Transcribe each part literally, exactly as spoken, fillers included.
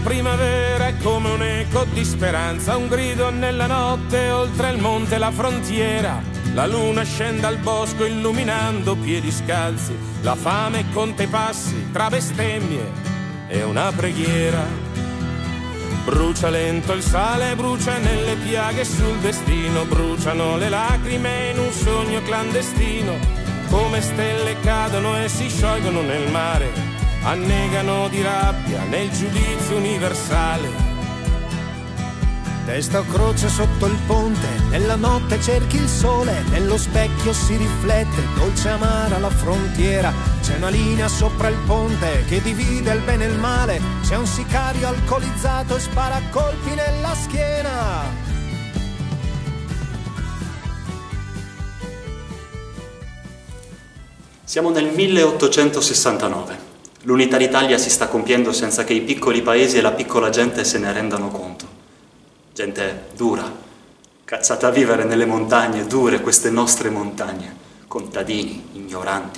primavera è come un eco di speranza, un grido nella notte, oltre il monte la frontiera. La luna scende al bosco illuminando piedi scalzi, la fame conta i passi tra bestemmie e una preghiera. Brucia lento il sale, brucia nelle piaghe sul destino, bruciano le lacrime in un sogno clandestino, come stelle cadono e si sciolgono nel mare, annegano di rabbia nel giudizio universale. Testa o croce sotto il ponte, nella notte cerchi il sole, nello specchio si riflette, dolce amara la frontiera. C'è una linea sopra il ponte che divide il bene e il male, c'è un sicario alcolizzato e spara colpi nella schiena. Siamo nel milleottocentosessantanove. L'unità d'Italia si sta compiendo senza che i piccoli paesi e la piccola gente se ne rendano conto. Gente dura, cazzata a vivere nelle montagne, dure queste nostre montagne, contadini, ignoranti.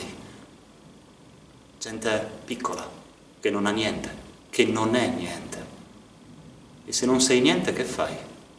Gente piccola, che non ha niente, che non è niente. E se non sei niente, che fai?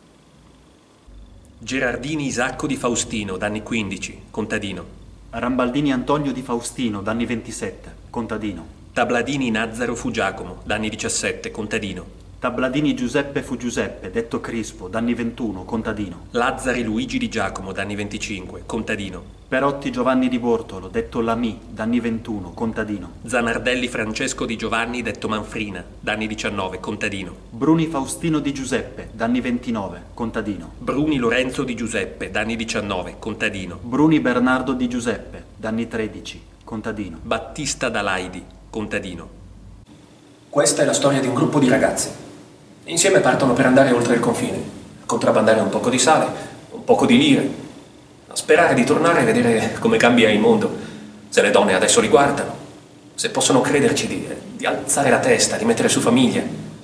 Gerardini Isacco di Faustino, d'anni quindici, contadino. Rambaldini Antonio di Faustino, d'anni ventisette, contadino. Tabladini Nazzaro fu Giacomo, d'anni diciassette, contadino. Tabladini Giuseppe fu Giuseppe, detto Crispo, d'anni ventuno, contadino. Lazzari Luigi di Giacomo, d'anni venticinque, contadino. Perotti Giovanni di Bortolo, detto Lamì, d'anni ventuno, contadino. Zanardelli Francesco di Giovanni, detto Manfrina, d'anni diciannove, contadino. Bruni Faustino di Giuseppe, d'anni ventinove, contadino. Bruni Lorenzo di Giuseppe, d'anni diciannove, contadino. Bruni Bernardo di Giuseppe, d'anni tredici, contadino. Battista Dalaidi, contadino. Questa è la storia di un gruppo di ragazzi. Insieme partono per andare oltre il confine, a contrabbandare un poco di sale, un poco di lire, a sperare di tornare e vedere come cambia il mondo, se le donne adesso li guardano, se possono crederci di, di alzare la testa, di mettere su famiglia.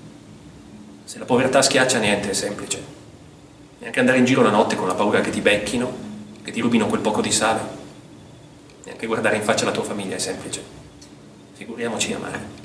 Se la povertà schiaccia, niente è semplice. Neanche andare in giro la notte con la paura che ti becchino, che ti rubino quel poco di sale. Neanche guardare in faccia la tua famiglia è semplice. Figuriamoci amare.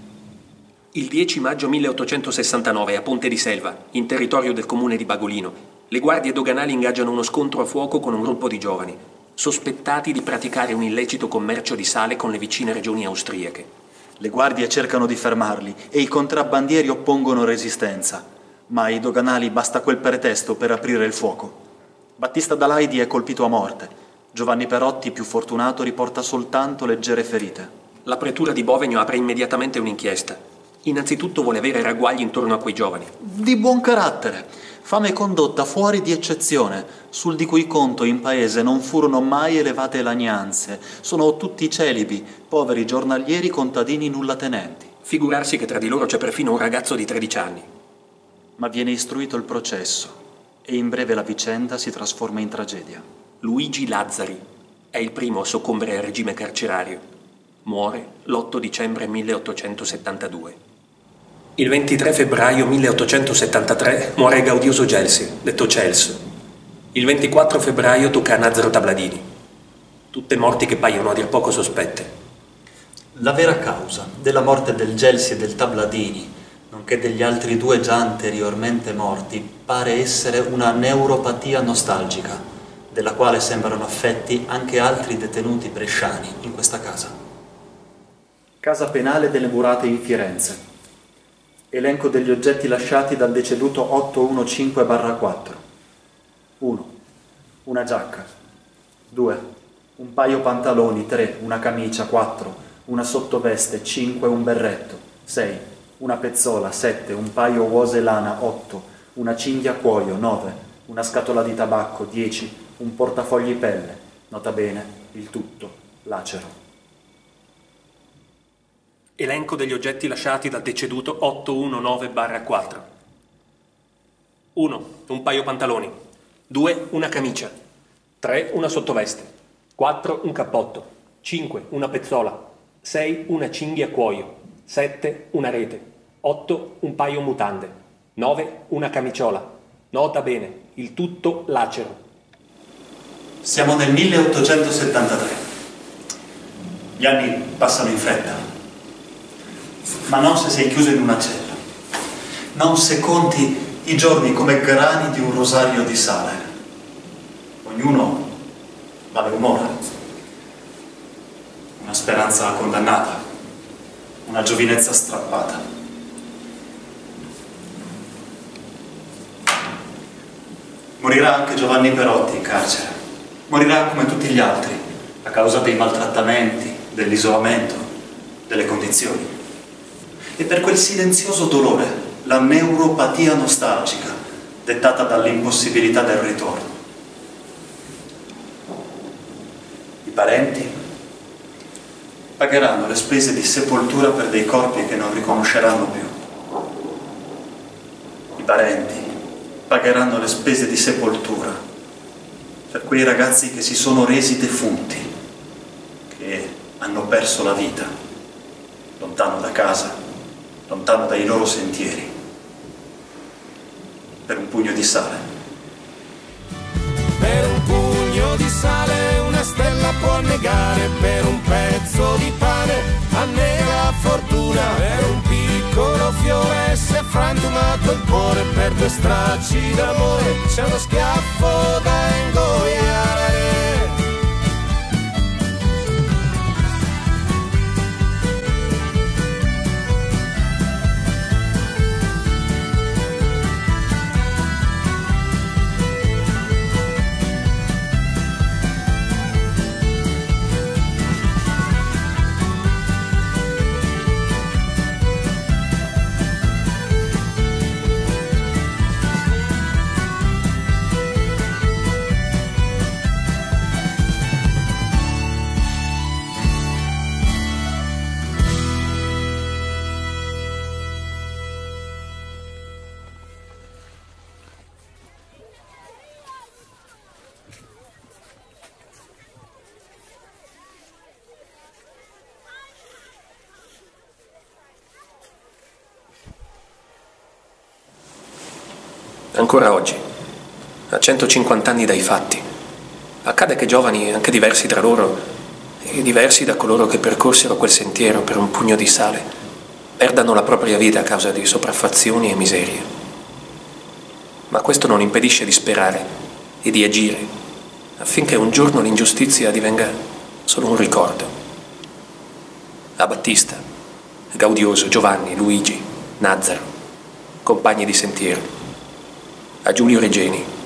Il dieci maggio milleottocentosessantanove a Ponte di Selva, in territorio del comune di Bagolino, le guardie doganali ingaggiano uno scontro a fuoco con un gruppo di giovani, sospettati di praticare un illecito commercio di sale con le vicine regioni austriache. Le guardie cercano di fermarli e i contrabbandieri oppongono resistenza, ma ai doganali basta quel pretesto per aprire il fuoco. Battista Dalaidi è colpito a morte. Giovanni Perotti, più fortunato, riporta soltanto leggere ferite. La pretura di Bovegno apre immediatamente un'inchiesta. Innanzitutto vuole avere ragguagli intorno a quei giovani. Di buon carattere, fame condotta fuori di eccezione, sul di cui conto in paese non furono mai elevate lagnanze. Sono tutti celibi, poveri giornalieri contadini nullatenenti. Figurarsi che tra di loro c'è perfino un ragazzo di tredici anni. Ma viene istruito il processo e in breve la vicenda si trasforma in tragedia. Luigi Lazzari è il primo a soccombere al regime carcerario. Muore l'otto dicembre milleottocentosettantadue. Il ventitré febbraio milleottocentosettantatré muore Gaudioso Gelsi, detto Celso. Il ventiquattro febbraio tocca a Nazzaro Tabladini. Tutte morti che paiono a dir poco sospette. La vera causa della morte del Gelsi e del Tabladini, nonché degli altri due già anteriormente morti, pare essere una neuropatia nostalgica, della quale sembrano affetti anche altri detenuti bresciani in questa casa. Casa penale delle Murate in Firenze. Elenco degli oggetti lasciati dal deceduto ottocentoquindici quattro. uno. Una giacca. due. Un paio pantaloni. tre. Una camicia. quattro. Una sottoveste. cinque. Un berretto. sei. Una pezzola. sette. Un paio uose lana. otto. Una cinghia a cuoio. nove. Una scatola di tabacco. dieci. Un portafogli pelle. Nota bene, il tutto lacero. Elenco degli oggetti lasciati dal deceduto ottocentonove quattro. uno. Un paio pantaloni. due. Una camicia. tre. Una sottoveste. quattro. Un cappotto. cinque. Una pezzola. sei. Una cinghia a cuoio. sette. Una rete. otto. Un paio mutande. nove. Una camiciola. Nota bene, il tutto lacero. Siamo nel milleottocentosettantatré. Gli anni passano in fretta. Ma non se sei chiuso in una cella. non se conti i giorni come grani di un rosario di sale. Ognuno vale un'ora, una speranza condannata, una giovinezza strappata. Morirà anche Giovanni Perotti in carcere, morirà come tutti gli altri, a causa dei maltrattamenti, dell'isolamento, delle condizioni. E per quel silenzioso dolore, la neuropatia nostalgica, dettata dall'impossibilità del ritorno. I parenti pagheranno le spese di sepoltura per dei corpi che non riconosceranno più. I parenti pagheranno le spese di sepoltura per quei ragazzi che si sono resi defunti, che hanno perso la vita, lontano da casa, lontano dai loro sentieri, per un pugno di sale. Per un pugno di sale una stella può negare, per un pezzo di pane annega fortuna, per un piccolo fiore si è frantumato il cuore, per due stracci d'amore c'è uno schiaffo da ingoiare. Ancora oggi, a centocinquanta anni dai fatti, accade che giovani, anche diversi tra loro, e diversi da coloro che percorsero quel sentiero per un pugno di sale, perdano la propria vita a causa di sopraffazioni e miserie. Ma questo non impedisce di sperare e di agire, affinché un giorno l'ingiustizia divenga solo un ricordo. A Battista, Gaudioso, Giovanni, Luigi, Nazzaro, compagni di sentiero, a Giulio Regeni,